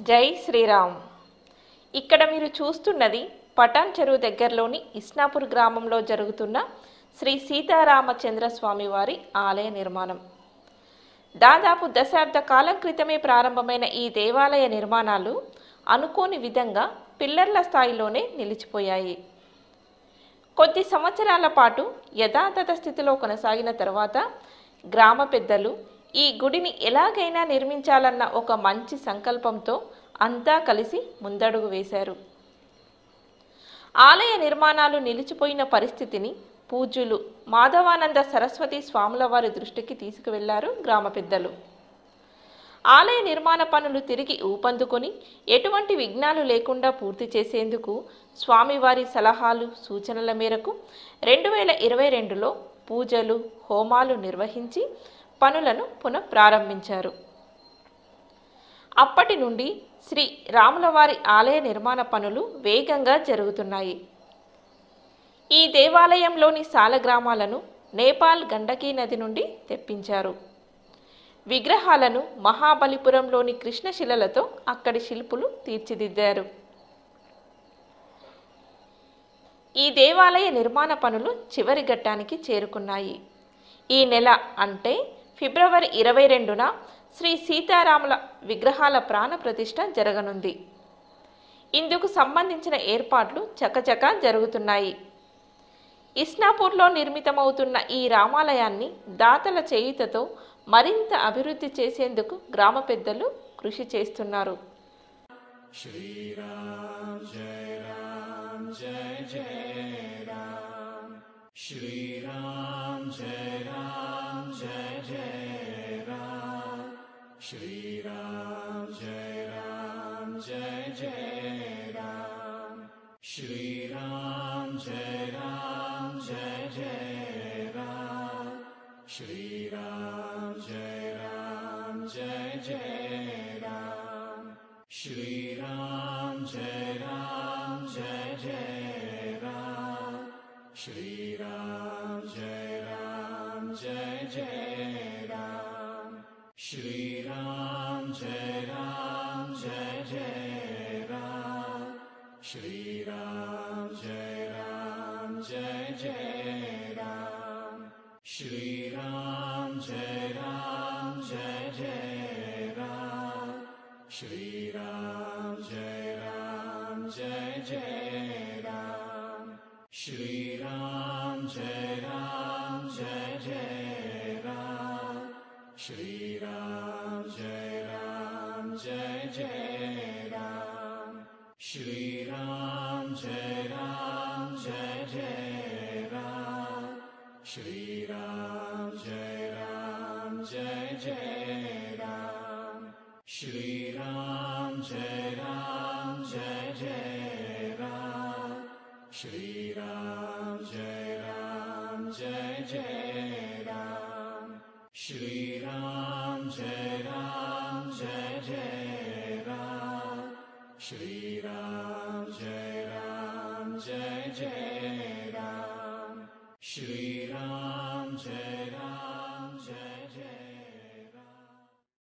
జై శ్రీరామ్. ఇక్కడ మీరు చూస్తున్నది పటాన్ చెరువు దగ్గరలోని ఇస్నాపూర్ గ్రామంలో జరుగుతున్న శ్రీ సీతారామచంద్ర స్వామి వారి ఆలయ నిర్మాణం. దాదాపు దశాబ్ద కాలం క్రితమే ప్రారంభమైన ఈ దేవాలయ నిర్మాణాలు అనుకోని విధంగా పిల్లర్ల స్థాయిలోనే నిలిచిపోయాయి. కొద్ది సంవత్సరాల పాటు యథాతథ స్థితిలో కొనసాగిన తర్వాత గ్రామ పెద్దలు ఈ గుడిని ఎలాగైనా నిర్మించాలన్న ఒక మంచి సంకల్పంతో అంతా కలిసి ముందడుగు వేశారు. ఆలయ నిర్మాణాలు నిలిచిపోయిన పరిస్థితిని పూజ్యులు మాధవానంద సరస్వతి స్వాముల వారి దృష్టికి తీసుకువెళ్లారు గ్రామ పెద్దలు. ఆలయ నిర్మాణ పనులు తిరిగి ఊపందుకొని ఎటువంటి విఘ్నాలు లేకుండా పూర్తి చేసేందుకు స్వామివారి సలహాలు సూచనల మేరకు 2022లో పూజలు హోమాలు నిర్వహించి పనులను పునఃప్రారంభించారు. అప్పటి నుండి శ్రీ రాములవారి ఆలయ నిర్మాణ పనులు వేగంగా జరుగుతున్నాయి. ఈ దేవాలయంలోని సాలగ్రామాలను నేపాల్ గండకీ నది నుండి తెప్పించారు. విగ్రహాలను మహాబలిపురంలోని కృష్ణశిలలతో అక్కడి శిల్పులు తీర్చిదిద్దారు. ఈ దేవాలయ నిర్మాణ పనులు చివరి ఘట్టానికి చేరుకున్నాయి. ఈ నెల అంటే ఫిబ్రవరి 22న శ్రీ సీతారాముల విగ్రహాల ప్రాణ ప్రతిష్ఠ జరగనుంది. ఇందుకు సంబంధించిన ఏర్పాట్లు చకచకా జరుగుతున్నాయి. ఇస్నాపూర్లో నిర్మితమవుతున్న ఈ రామాలయాన్ని దాతల చేయుతతో మరింత అభివృద్ధి చేసేందుకు గ్రామ పెద్దలు కృషి చేస్తున్నారు. శ్రీరామ్ జయ రామ్ జయ జయ రామ్ శ్రీరామ్ జయ రామ్ జయ జయ రామ్ శ్రీరామ్ జయ రామ్ జయ జయ రామ్ శ్రీరామ్ జయ రామ్ జయ జయ రామ్ శ్రీరామ్ జయ రామ్ జయ జయ రామ్ శ్రీరామ్ జయ రామ్ జయ జయ రామ్ శ్రీరామ్ జయ రామ్ జయ జయ రామ్ శ్రీరామ్ జయ రామ్ జయ జయ రామ్ శ్రీరామ్ జయ రామ్ జయ జయ రామ్ శ్రీరామ్ జయ రామ్ జయ జయ రామ్ శ్రీరామ్ జయ రామ్ జయ జయ రామ్ శ్రీరామ్ జయ రామ్ జయ జయ రామ్ శ్రీరామ్ జయ రామ్ జయ జయ రామ్ శ్రీరామ్ జయ రామ్ జయ జయ రామ్ శ్రీరామ్ జయ రామ్ జయ జయ రామ్ శ్రీరామ్ జయ రామ్ జయ జయ రామ్ శ్రీరామ్ జయ రామ్ జయ జయ రామ్ శ్రీరామ్ జయ రామ్ జయ జయ రామ్ శ్రీరామ్ జయ రామ్ జయ జయ రామ్ శ్రీరామ్ జయ రామ్